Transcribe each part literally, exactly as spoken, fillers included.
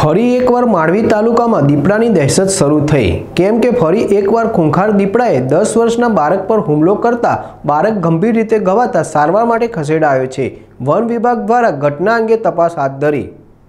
ફરી એકવાર માંડવી તાલુકામાં દીપડાની દહેશત શરૂ થઈ। કેમ કે ફરી એકવાર ખૂંખાર દીપડાએ દસ વર્ષના બાળક પર હુમલો કરતા બાળક ગંભીર રીતે ઘવાતા સારવાર માટે ખસેડાયો છે। વન વિભાગ દ્વારા ઘટના અંગે તપાસ હાથ ધરી।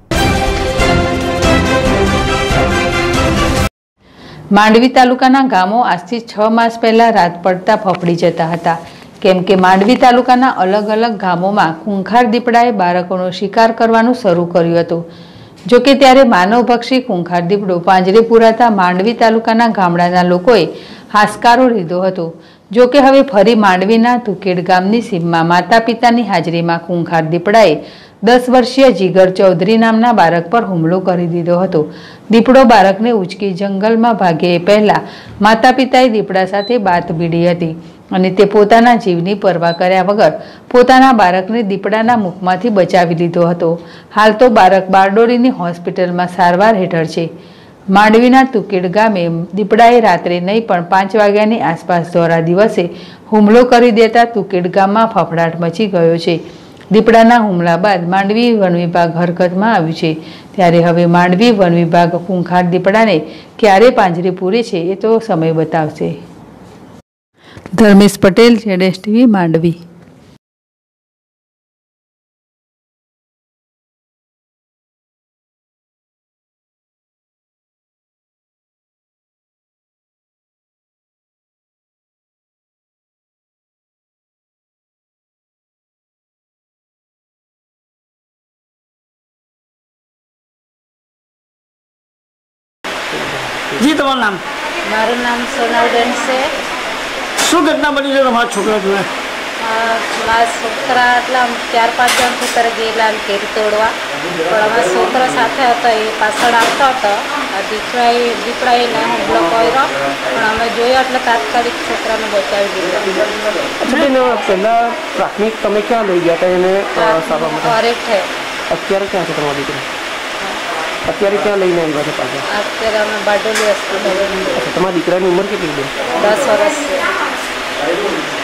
માંડવી તાલુકાના ગામો આજથી છ માસ પહેલા રાત પડતા ફફડી જતા હતા, કેમ કે માંડવી તાલુકાના અલગ અલગ ગામોમાં ખૂંખાર દીપડાએ બાળકોનો શિકાર કરવાનું શરૂ કર્યું હતું। જો કે ત્યારે માનવભક્ષી ખૂંખાર દીપડો પાંજરે પુરાતા માંડવી તાલુકાના ગામડાના લોકોએ હાશકારો લીધો હતો। જો કે હવે ફરી માંડવીના તુકેડ ગામની સીમમાં માતા પિતાની હાજરીમાં ખૂંખાર દીપડાએ દસ વર્ષીય જીગર ચૌધરી નામના બાળક પર હુમલો કરી દીધો હતો। દીપડો બાળકને ઉચકી જંગલમાં ભાગે એ પહેલા માતા પિતાએ દીપડા સાથે બાત ભીડી હતી અને તે પોતાના જીવની પરવા કર્યા વગર પોતાના બાળકને દીપડાના મુખમાંથી બચાવી લીધો હતો। હાલ તો બાળક બારડોલીની હોસ્પિટલમાં સારવાર હેઠળ છે। માંડવીના તુકેડ ગામે દીપડાએ રાત્રે નહીં પણ પાંચ વાગ્યાની આસપાસ દોરા દિવસે હુમલો કરી દેતા તુકેડ ગામમાં ફફડાટ મચી ગયો છે। દીપડાના હુમલા બાદ માંડવી વન વિભાગ હરકતમાં આવ્યું છે, ત્યારે હવે માંડવી વન વિભાગ ખૂંખાર દીપડાને ક્યારે પાંજરે પૂરે છે એ તો સમય બતાવશે। ધર્મેશ પટેલ, જેડેશ ટીવી, માંડવી। जी તમારું નામ? મારું નામ સોનલબેન છે। શું ઘટના બની છે તમારા છોકરા જોડે? મારા છોકરા એટલે ચાર પાંચ જણ ખેતરે ગયેલા કેરી તોડવા, પણ અમારા છોકરા સાથે હતો, એ પાછળ આવતો હતો, દીપડાએ દીપડાએ એને હુમલો કર્યો, પણ અમે જોયો એટલે તાત્કાલિક છોકરાને બચાવી દીધો। પહેલા પ્રાથમિક તમે ક્યાં લઈ ગયા હતા એને સારવાર માટે? ઓરેઠે। અત્યારે ક્યાં છે તમારી દીકરી? અત્યારે ક્યાં લઈને આવ્યા છે પાછા? અત્યારે અમે બારડોલી હોસ્પિટલ। તમારા દીકરાની ઉંમર કેટલી છે? દસ વર્ષ છે।